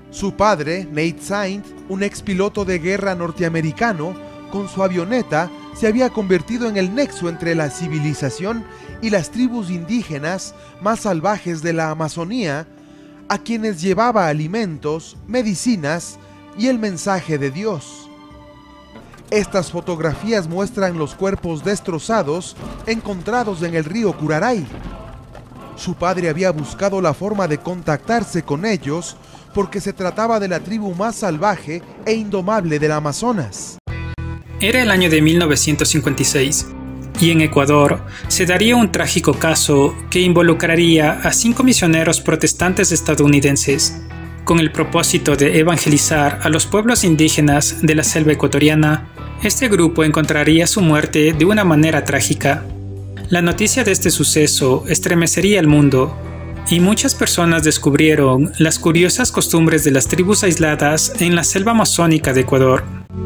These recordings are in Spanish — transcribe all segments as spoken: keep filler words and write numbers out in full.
Su padre, Nate Saint, un expiloto de guerra norteamericano, con su avioneta se había convertido en el nexo entre la civilización y las tribus indígenas más salvajes de la Amazonía, a quienes llevaba alimentos, medicinas y el mensaje de Dios. Estas fotografías muestran los cuerpos destrozados encontrados en el río Curaray. Su padre había buscado la forma de contactarse con ellos porque se trataba de la tribu más salvaje e indomable del Amazonas. Era el año de mil novecientos cincuenta y seis, y en Ecuador se daría un trágico caso que involucraría a cinco misioneros protestantes estadounidenses, con el propósito de evangelizar a los pueblos indígenas de la selva ecuatoriana. Este grupo encontraría su muerte de una manera trágica. La noticia de este suceso estremecería el mundo, y muchas personas descubrieron las curiosas costumbres de las tribus aisladas en la selva amazónica de Ecuador.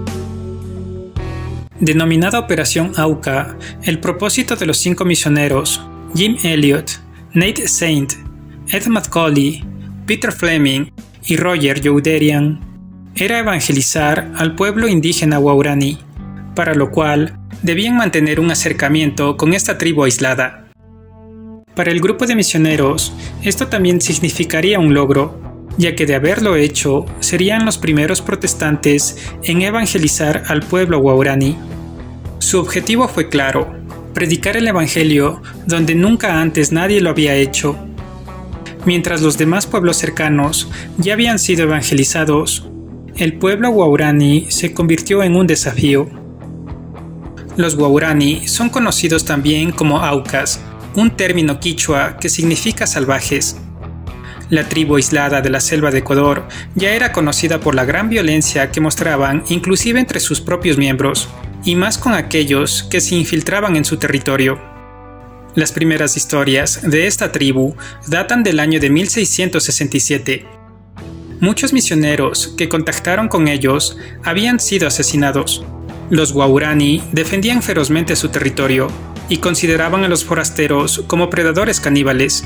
Denominada Operación Auca, el propósito de los cinco misioneros, Jim Elliot, Nate Saint, Ed Macaulay, Peter Fleming y Roger Youderian, era evangelizar al pueblo indígena Waorani, para lo cual debían mantener un acercamiento con esta tribu aislada. Para el grupo de misioneros, esto también significaría un logro, ya que de haberlo hecho, serían los primeros protestantes en evangelizar al pueblo Waorani. Su objetivo fue claro: predicar el evangelio donde nunca antes nadie lo había hecho. Mientras los demás pueblos cercanos ya habían sido evangelizados, el pueblo Waorani se convirtió en un desafío. Los Waorani son conocidos también como Aucas, un término quichua que significa salvajes. La tribu aislada de la selva de Ecuador ya era conocida por la gran violencia que mostraban inclusive entre sus propios miembros, y más con aquellos que se infiltraban en su territorio. Las primeras historias de esta tribu datan del año de mil seiscientos sesenta y siete. Muchos misioneros que contactaron con ellos habían sido asesinados. Los Waorani defendían ferozmente su territorio y consideraban a los forasteros como predadores caníbales.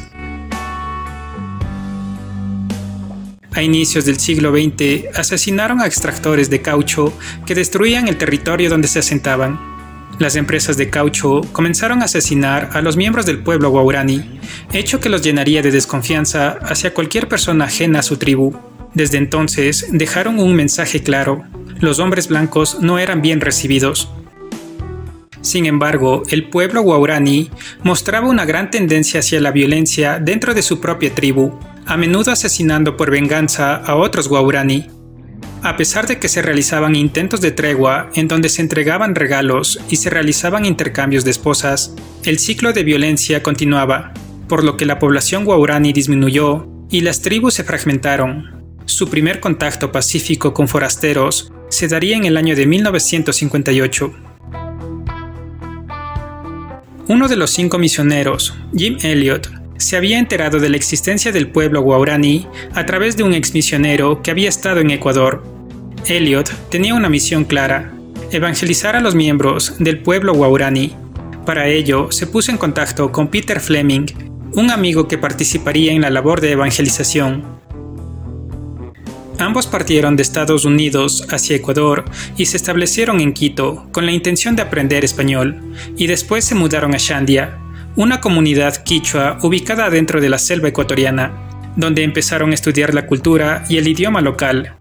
A inicios del siglo veinte, asesinaron a extractores de caucho que destruían el territorio donde se asentaban. Las empresas de caucho comenzaron a asesinar a los miembros del pueblo Waorani, hecho que los llenaría de desconfianza hacia cualquier persona ajena a su tribu. Desde entonces, dejaron un mensaje claro: los hombres blancos no eran bien recibidos. Sin embargo, el pueblo Waorani mostraba una gran tendencia hacia la violencia dentro de su propia tribu, a menudo asesinando por venganza a otros Waorani. A pesar de que se realizaban intentos de tregua en donde se entregaban regalos y se realizaban intercambios de esposas, el ciclo de violencia continuaba, por lo que la población Waorani disminuyó y las tribus se fragmentaron. Su primer contacto pacífico con forasteros se daría en el año de mil novecientos cincuenta y ocho. Uno de los cinco misioneros, Jim Elliot, se había enterado de la existencia del pueblo Waorani a través de un exmisionero que había estado en Ecuador. Elliot tenía una misión clara: evangelizar a los miembros del pueblo Waorani. Para ello, se puso en contacto con Peter Fleming, un amigo que participaría en la labor de evangelización. Ambos partieron de Estados Unidos hacia Ecuador y se establecieron en Quito con la intención de aprender español, y después se mudaron a Shandia, una comunidad quichua ubicada dentro de la selva ecuatoriana, donde empezaron a estudiar la cultura y el idioma local.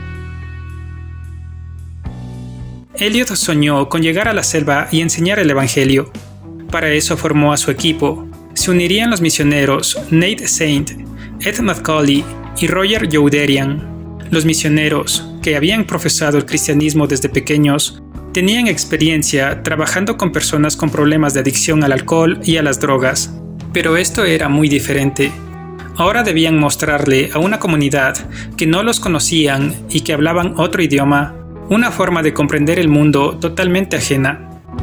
Elliot soñó con llegar a la selva y enseñar el evangelio. Para eso formó a su equipo. Se unirían los misioneros Nate Saint, Ed Macaulay y Roger Youderian. Los misioneros, que habían profesado el cristianismo desde pequeños, tenían experiencia trabajando con personas con problemas de adicción al alcohol y a las drogas. Pero esto era muy diferente. Ahora debían mostrarle a una comunidad que no los conocían y que hablaban otro idioma, una forma de comprender el mundo totalmente ajena.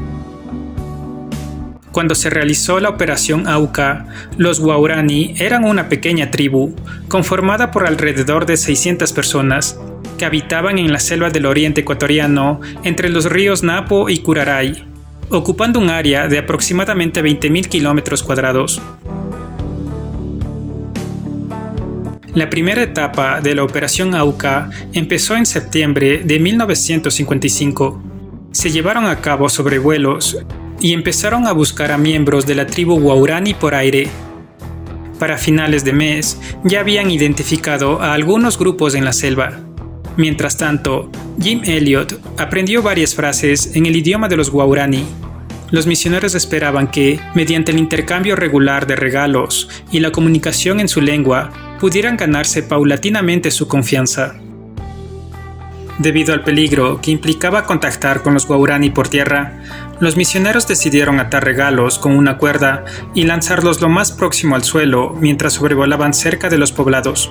Cuando se realizó la Operación Auca, los Waorani eran una pequeña tribu, conformada por alrededor de seiscientas personas, que habitaban en la selva del oriente ecuatoriano entre los ríos Napo y Curaray, ocupando un área de aproximadamente veinte mil kilómetros cuadrados. La primera etapa de la Operación Auca empezó en septiembre de mil novecientos cincuenta y cinco. Se llevaron a cabo sobrevuelos y empezaron a buscar a miembros de la tribu Waorani por aire. Para finales de mes ya habían identificado a algunos grupos en la selva. Mientras tanto, Jim Elliot aprendió varias frases en el idioma de los Waorani. Los misioneros esperaban que, mediante el intercambio regular de regalos y la comunicación en su lengua, pudieran ganarse paulatinamente su confianza. Debido al peligro que implicaba contactar con los Waorani por tierra, los misioneros decidieron atar regalos con una cuerda y lanzarlos lo más próximo al suelo mientras sobrevolaban cerca de los poblados.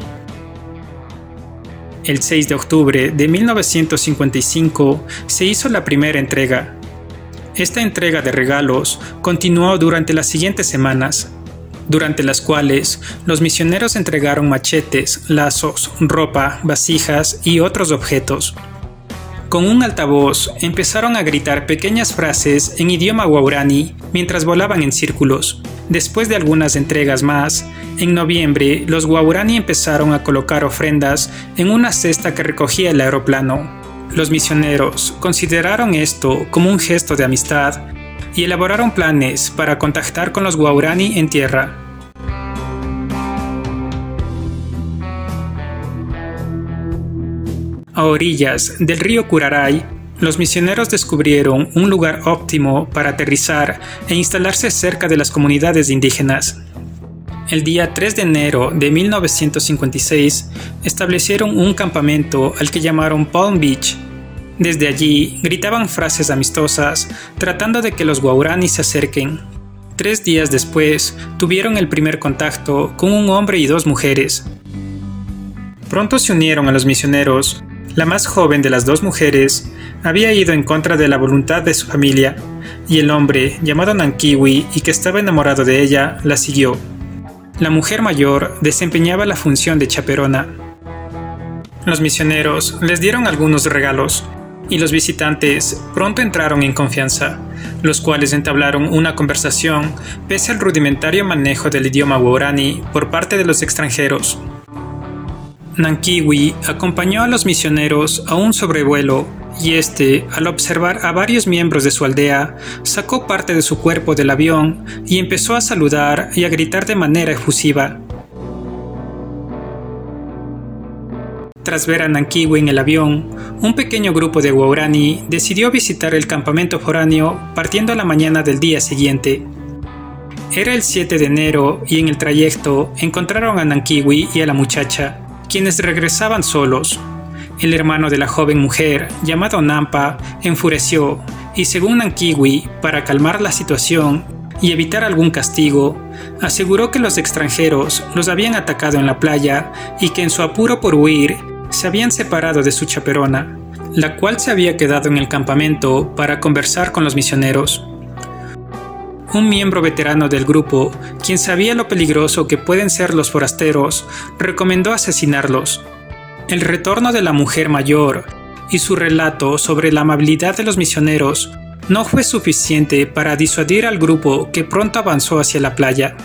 El seis de octubre de mil novecientos cincuenta y cinco se hizo la primera entrega. Esta entrega de regalos continuó durante las siguientes semanas, durante las cuales los misioneros entregaron machetes, lazos, ropa, vasijas y otros objetos. Con un altavoz empezaron a gritar pequeñas frases en idioma Waorani mientras volaban en círculos. Después de algunas entregas más, en noviembre los Waorani empezaron a colocar ofrendas en una cesta que recogía el aeroplano. Los misioneros consideraron esto como un gesto de amistad y elaboraron planes para contactar con los Waorani en tierra. A orillas del río Curaray, los misioneros descubrieron un lugar óptimo para aterrizar e instalarse cerca de las comunidades indígenas. El día tres de enero de mil novecientos cincuenta y seis establecieron un campamento al que llamaron Palm Beach. Desde allí gritaban frases amistosas tratando de que los Waorani se acerquen. Tres días después tuvieron el primer contacto con un hombre y dos mujeres. Pronto se unieron a los misioneros. La más joven de las dos mujeres había ido en contra de la voluntad de su familia, y el hombre, llamado Nankiwi y que estaba enamorado de ella, la siguió. La mujer mayor desempeñaba la función de chaperona. Los misioneros les dieron algunos regalos, y los visitantes pronto entraron en confianza, los cuales entablaron una conversación pese al rudimentario manejo del idioma Waorani por parte de los extranjeros. Nankiwi acompañó a los misioneros a un sobrevuelo y este, al observar a varios miembros de su aldea, sacó parte de su cuerpo del avión y empezó a saludar y a gritar de manera efusiva. Tras ver a Nankiwi en el avión, un pequeño grupo de Waorani decidió visitar el campamento foráneo partiendo a la mañana del día siguiente. Era el siete de enero y en el trayecto encontraron a Nankiwi y a la muchacha, quienes regresaban solos. El hermano de la joven mujer, llamado Nampa, enfureció y, según Nankiwi, para calmar la situación y evitar algún castigo, aseguró que los extranjeros los habían atacado en la playa y que en su apuro por huir se habían separado de su chaperona, la cual se había quedado en el campamento para conversar con los misioneros. Un miembro veterano del grupo, quien sabía lo peligroso que pueden ser los forasteros, recomendó asesinarlos. El retorno de la mujer mayor y su relato sobre la amabilidad de los misioneros no fue suficiente para disuadir al grupo, que pronto avanzó hacia la playa.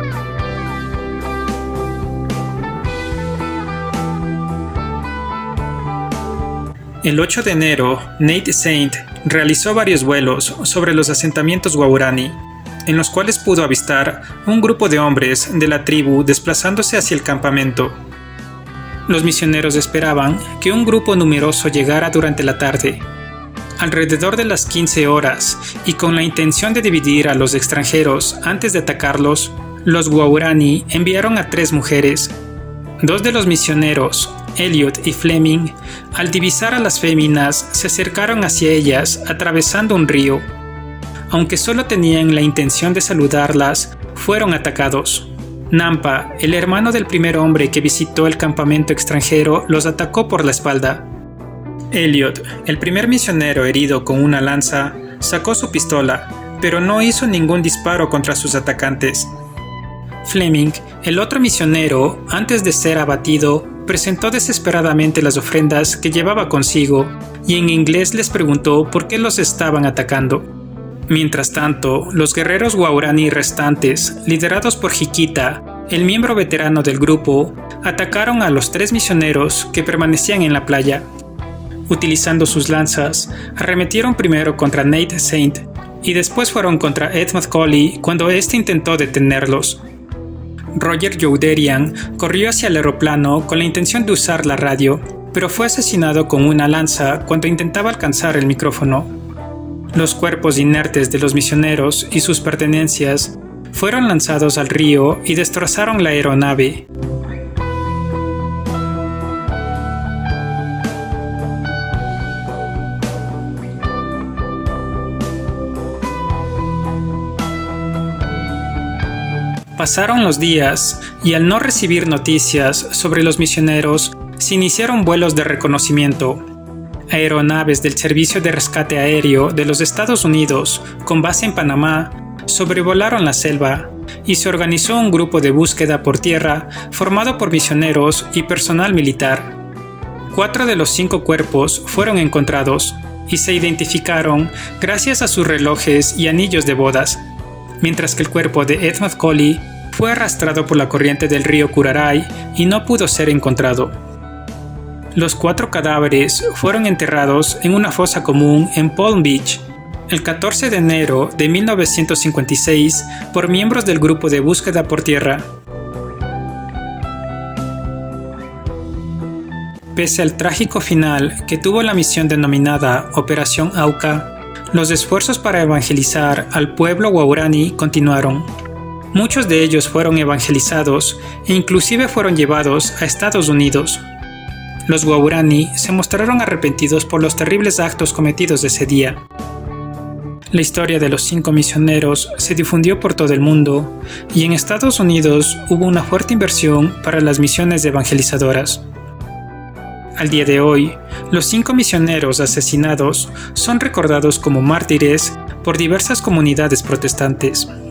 El ocho de enero, Nate Saint realizó varios vuelos sobre los asentamientos Waorani, en los cuales pudo avistar un grupo de hombres de la tribu desplazándose hacia el campamento. Los misioneros esperaban que un grupo numeroso llegara durante la tarde. Alrededor de las quince horas, y con la intención de dividir a los extranjeros antes de atacarlos, los Waorani enviaron a tres mujeres. Dos de los misioneros, Elliot y Fleming, al divisar a las féminas, se acercaron hacia ellas atravesando un río. Aunque solo tenían la intención de saludarlas, fueron atacados. Nampa, el hermano del primer hombre que visitó el campamento extranjero, los atacó por la espalda. Elliot, el primer misionero herido con una lanza, sacó su pistola, pero no hizo ningún disparo contra sus atacantes. Fleming, el otro misionero, antes de ser abatido, presentó desesperadamente las ofrendas que llevaba consigo y en inglés les preguntó por qué los estaban atacando. Mientras tanto, los guerreros Waorani restantes, liderados por Hikita, el miembro veterano del grupo, atacaron a los tres misioneros que permanecían en la playa. Utilizando sus lanzas, arremetieron primero contra Nate Saint y después fueron contra Ed Macaulay cuando éste intentó detenerlos. Roger Youderian corrió hacia el aeroplano con la intención de usar la radio, pero fue asesinado con una lanza cuando intentaba alcanzar el micrófono. Los cuerpos inertes de los misioneros y sus pertenencias fueron lanzados al río y destrozaron la aeronave. Pasaron los días y al no recibir noticias sobre los misioneros, se iniciaron vuelos de reconocimiento. Aeronaves del Servicio de Rescate Aéreo de los Estados Unidos, con base en Panamá, sobrevolaron la selva y se organizó un grupo de búsqueda por tierra formado por misioneros y personal militar. Cuatro de los cinco cuerpos fueron encontrados y se identificaron gracias a sus relojes y anillos de bodas, mientras que el cuerpo de Ed Macaulay fue arrastrado por la corriente del río Curaray y no pudo ser encontrado. Los cuatro cadáveres fueron enterrados en una fosa común en Palm Beach el catorce de enero de mil novecientos cincuenta y seis por miembros del grupo de búsqueda por tierra. Pese al trágico final que tuvo la misión denominada Operación Auca, los esfuerzos para evangelizar al pueblo guaraní continuaron. Muchos de ellos fueron evangelizados e inclusive fueron llevados a Estados Unidos. Los guaraní se mostraron arrepentidos por los terribles actos cometidos ese día. La historia de los cinco misioneros se difundió por todo el mundo y en Estados Unidos hubo una fuerte inversión para las misiones evangelizadoras. Al día de hoy, los cinco misioneros asesinados son recordados como mártires por diversas comunidades protestantes.